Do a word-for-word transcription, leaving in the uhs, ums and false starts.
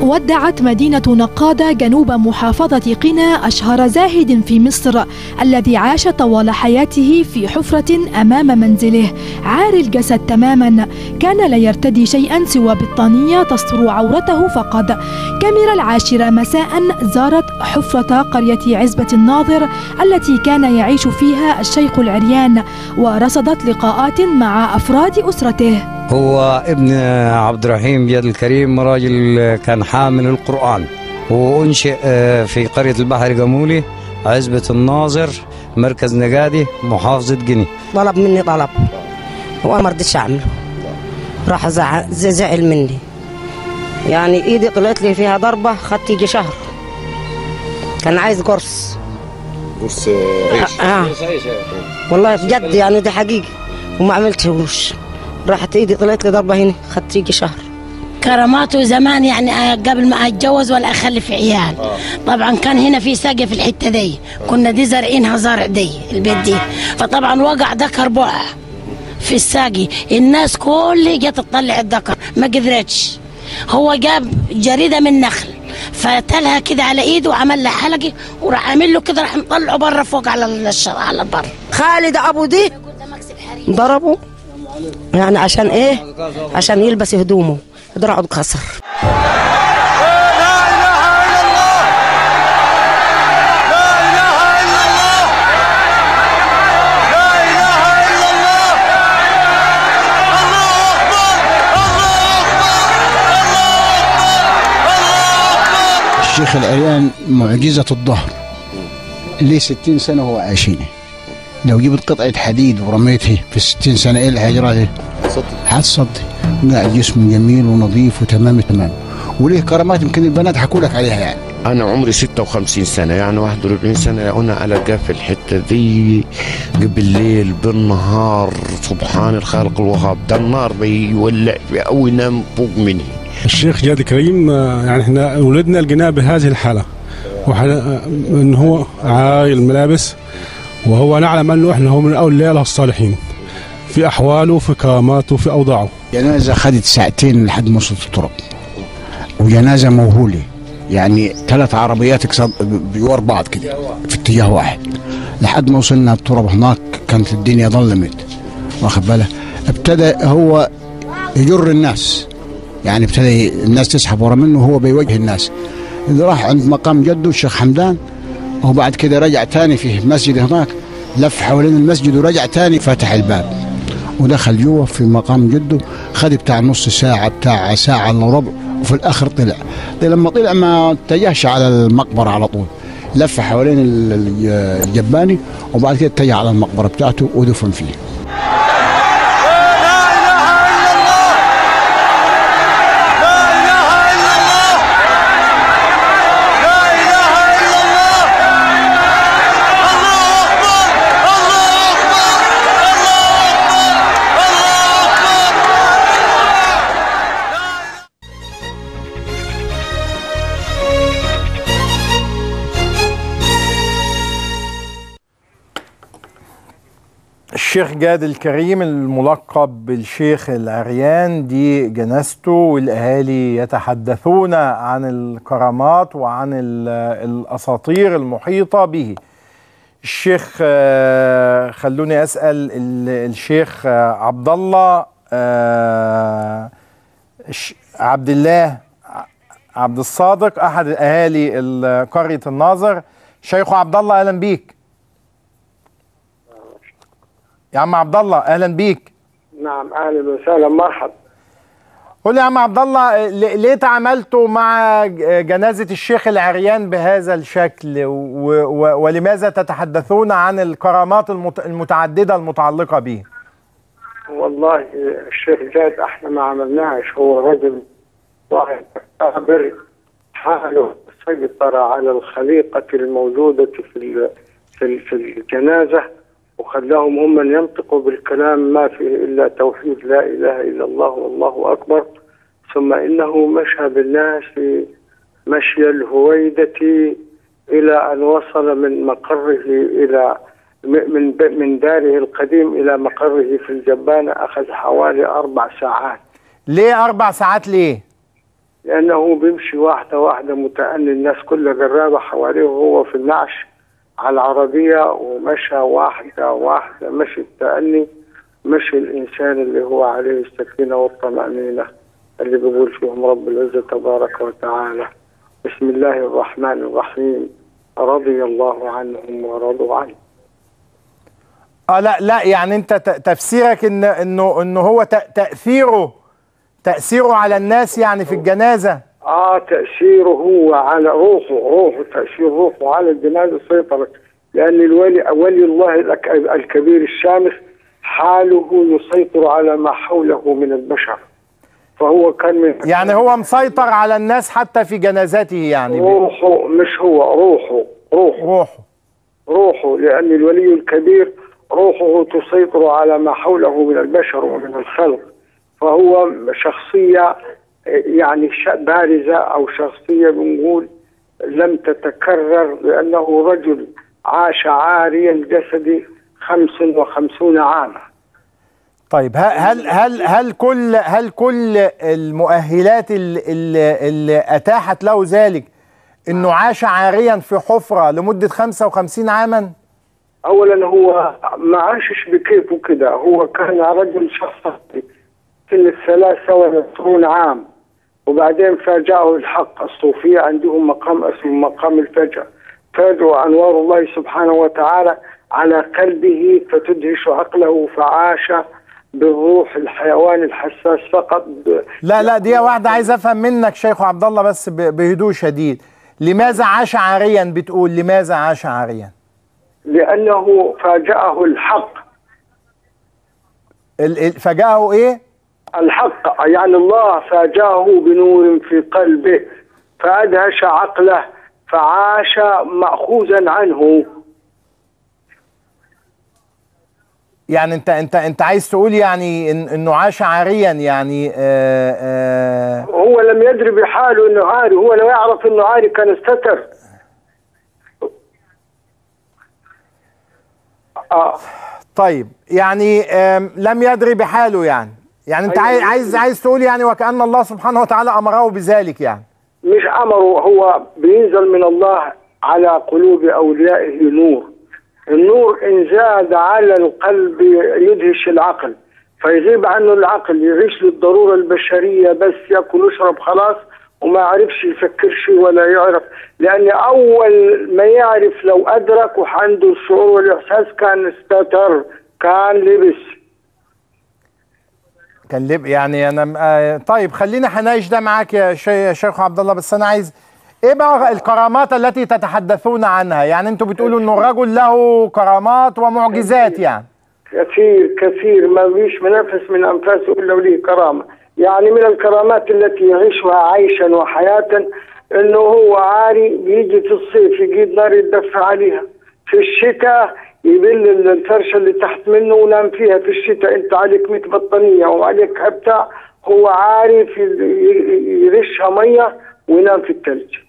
ودعت مدينة نقادة جنوب محافظة قنا أشهر زاهد في مصر الذي عاش طوال حياته في حفرة أمام منزله عاري الجسد تماما، كان لا يرتدي شيئا سوى بطانية تستر عورته فقط. كاميرا العاشرة مساء زارت حفرة قرية عزبة الناظر التي كان يعيش فيها الشيخ العريان، ورصدت لقاءات مع أفراد أسرته. هو ابن عبد الرحيم جاد الكريم، راجل كان حامل القرآن، وأنشئ في قرية البحر جمولي عزبة الناظر مركز نقادي محافظة قنا. طلب مني طلب وأنا ما رضيتش أعمله، راح زعل مني، يعني إيدي طلعت لي فيها ضربة خدت يجي شهر. كان عايز قرص قرص عيش. آه. والله بجد يعني دي حقيقي، وما عملتهوش، راحت ايدي طلعت لي ضربه هنا خدت يجي شهر. كراماته زمان يعني قبل ما اتجوز ولا اخلف عيال. آه. طبعا كان هنا في ساقه في الحته دي، كنا دي زارعينها زرع دي البيت دي، فطبعا وقع ذكر بقع في الساقي، الناس كل جت تطلع الذكر ما قدرتش، هو جاب جريده من نخل فتلها كده على ايده وعمل له حلقه وراح عامل له كده، راح مطلعه بره فوق على الشارع على البر. خالد ابو دي ضربه يعني عشان ايه؟ عشان يلبس هدومه، دراعه اتكسر. لا اله الا الله، لا اله الا الله، لا اله الا الله، الله اكبر، الله اكبر، الله اكبر، الله اكبر. الشيخ العريان معجزة الظهر، ليه ستين سنة هو عايشينه. لو جبت قطعة حديد ورميته في الستين سنة ايه اللي هيجرى؟ هتصدي. قاعد جسمه جميل ونظيف وتمام تمام، وليه كرامات يمكن البنات حكوا لك عليها. يعني أنا عمري ستة وخمسين سنة، يعني واحد وأربعين سنة أنا ألقاه في الحتة دي بالليل بالنهار. سبحان الخالق الوهاب، ده النار بيولع أو ينام فوق مني. الشيخ جاد كريم يعني احنا ولدنا لقيناه بهذه الحالة، إن هو عاري الملابس، وهو نعلم أنه إحنا هو من أولياء الصالحين في أحواله وفي كراماته وفي أوضاعه. جنازة خدت ساعتين لحد ما وصلت التراب، وجنازة موهولة، يعني ثلاث عربيات بيور بعض كده في اتجاه واحد لحد ما وصلنا التراب. هناك كانت الدنيا ظلمت، واخد بالك. ابتدى هو يجر الناس، يعني ابتدى الناس تسحب ورا منه وهو بيوجه الناس. إذا راح عند مقام جده الشيخ حمدان، وبعد كده رجع تاني في مسجد هناك، لف حوالين المسجد ورجع تاني فتح الباب ودخل جوه في مقام جده، خد بتاع نص ساعة بتاع ساعة الا ربع، وفي الآخر طلع. لما طلع ما اتجهش على المقبرة على طول، لف حوالين الجباني وبعد كده اتجه على المقبرة بتاعته ودفن فيه. الشيخ جاد الكريم الملقب بالشيخ العريان، دي جنازته، والأهالي يتحدثون عن الكرامات وعن الأساطير المحيطة به. الشيخ خلوني أسأل الشيخ عبد الله عبد الله عبد الصادق أحد أهالي قرية الناظر. شيخ عبد الله أهلا بيك. يا عم عبد الله اهلا بيك. نعم اهلا وسهلا مرحبا. قول لي يا عم عبد الله، ليه تعاملتوا مع جنازه الشيخ العريان بهذا الشكل، ولماذا تتحدثون عن الكرامات المتعدده المتعلقه به؟ والله الشيخ جاد احنا ما عملناش، هو رجل صاحب صابر حاله سيطر على الخليقه الموجوده في في في الجنازه، وخلاهم هم ينطقوا بالكلام ما فيه إلا توحيد لا إله إلا الله والله أكبر، ثم إنه مشى بالناس مشي الهويدة إلى أن وصل من مقره إلى من من داره القديم إلى مقره في الجبانة، أخذ حوالي أربع ساعات. ليه أربع ساعات ليه؟ لأنه بيمشي واحدة واحدة متأني، الناس كلها جرابة حواليه وهو في النعش على العربية، ومشى واحدة واحدة، مشي التأني، مشي الإنسان اللي هو عليه السكينة والطمأنينة اللي بيقول فيهم رب العزة تبارك وتعالى بسم الله الرحمن الرحيم رضي الله عنهم ورضوا عنه. اه لا لا يعني انت تفسيرك ان انه انه هو تأثيره تأثيره على الناس يعني في الجنازة. اه تأثيره هو على روحه، روحه تأثير روحه على الجنازة سيطرت، لأن الولي ولي الله الكبير الشامخ حاله يسيطر على ما حوله من البشر، فهو كان من يعني هو مسيطر على الناس حتى في جنازته يعني. روحه مش هو، روحه روحه روحه روحه لأن الولي الكبير روحه تسيطر على ما حوله من البشر ومن الخلق، فهو شخصية يعني بارزة أو شخصية بنقول لم تتكرر، لأنه رجل عاش عاري الجسد خمس وخمسون عاما. طيب هل هل هل كل هل كل المؤهلات اللي, اللي أتاحت له ذلك إنه عاش عاريا في حفرة لمدة خمسة وخمسين عاما؟ أولا هو ما عاشش بكيفه كده، هو كان رجل شخصي سن الثلاثة والعشرون عام، وبعدين فاجأه الحق. الصوفية عندهم مقام اسمه مقام الفجأة، فاجأ أنوار الله سبحانه وتعالى على قلبه فتدهش عقله، فعاش بالروح الحيوان الحساس فقط. لا لا دي واحدة عايز أفهم منك شيخ عبد الله بس بهدوء شديد، لماذا عاش عاريا؟ بتقول لماذا عاش عاريا؟ لأنه فاجأه الحق. فاجأه إيه؟ الحق، يعني الله فاجأه بنور في قلبه فأدهش عقله فعاش مأخوذا عنه. يعني انت انت انت عايز تقول يعني إن انه عاش عاريا يعني آآ آآ هو لم يدري بحاله انه عاري، هو لو يعرف انه عاري كان استتر. آه. طيب يعني لم يدري بحاله يعني يعني انت أيوة. عايز عايز تقول يعني وكأن الله سبحانه وتعالى امره بذلك يعني. مش امره، هو بينزل من الله على قلوب اوليائه نور، النور إن زاد على القلب يدهش العقل، فيغيب عنه العقل، يعيش للضرورة البشرية بس، يأكل ويشرب خلاص وما يعرفش يفكرش ولا يعرف، لأن أول ما يعرف لو أدرك وعنده الشعور والإحساس كان استتر، كان لبس كان لب يعني أنا طيب خلينا هناقش ده معاك يا شيخ عبد الله، بس أنا عايز ايه بقى الكرامات التي تتحدثون عنها؟ يعني انتوا بتقولوا انه الرجل له كرامات ومعجزات يعني. كثير كثير ما فيش منافس من انفاسه الا وليه كرامه، يعني من الكرامات التي يعيشها عيشا وحياه انه هو عاري بيجي في الصيف يجيب نار يتدفى عليها، في الشتاء يبل الفرشه اللي تحت منه ونام فيها في الشتاء، انت عليك مية بطانيه وعليك بتاع، هو عارف يرشها ميه وينام في الثلج.